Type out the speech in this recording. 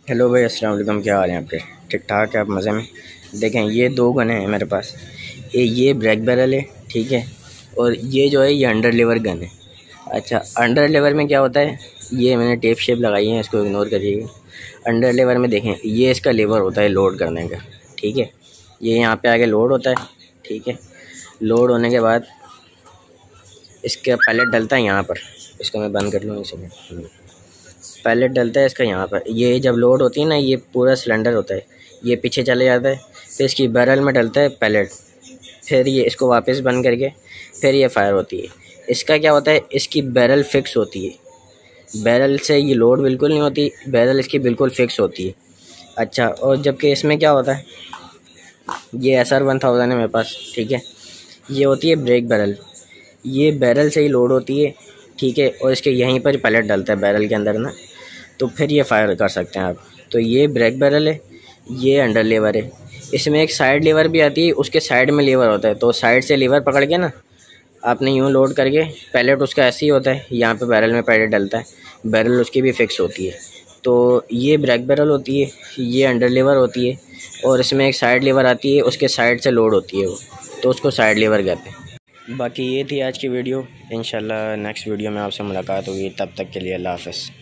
Hello भाई, अस्सलाम वालेकुम। क्या हाल है आपके? ठीक ठाक है? आप मज़े में? देखें, ये दो गन है मेरे पास। ये ब्रैक बैरल है, ठीक है। और ये जो है ये अंडर लेवर गन है। अच्छा, अंडर लेवर में क्या होता है, ये मैंने टेप शेप लगाई है, इसको इग्नोर करिएगा। अंडर लेवर में देखें, ये इसका लेवर होता है लोड करने का, ठीक है। ये यहाँ पे आगे लोड होता है, ठीक है। लोड होने के बाद इसका पैलेट डलता है यहाँ पर। इसको मैं बंद कर लूँ इसे। पैलेट डलता है इसका यहाँ पर। ये जब लोड होती है ना, ये पूरा सिलेंडर होता है, ये पीछे चले जाता है। फिर इसकी बैरल में डलता है पैलेट। फिर ये इसको वापस बंद करके फिर ये फायर होती है। इसका क्या होता है, इसकी बैरल फिक्स होती है। बैरल से ये लोड बिल्कुल नहीं होती, बैरल इसकी बिल्कुल फिक्स होती है। अच्छा, और जबकि इसमें क्या होता है, ये SR1000 है मेरे पास, ठीक है। ये होती है ब्रेक बैरल। ये बैरल से ही लोड होती है, ठीक है। और इसके यहीं पर पैलेट डलता है बैरल के अंदर ना, तो फिर ये फायर कर सकते हैं आप। तो ये ब्रेक बैरल है, ये अंडर लेवर है। इसमें एक साइड लेवर भी आती है, उसके साइड में लेवर होता है, तो साइड से लेवर पकड़ के ना आपने यूँ लोड करके, पैलेट उसका ऐसे ही होता है, यहाँ पे बैरल में पैलेट डलता है, बैरल उसकी भी फिक्स होती है। तो ये ब्रेक बैरल होती है, ये अंडर लेवर होती है। और इसमें एक साइड लेवर आती है, उसके साइड से लोड होती है वो, तो उसको साइड लेवर कहते हैं। बाकी ये थी आज की वीडियो। इंशाल्लाह नेक्स्ट वीडियो में आपसे मुलाकात होगी, तब तक के लिए अल्लाह हाफ़िज़।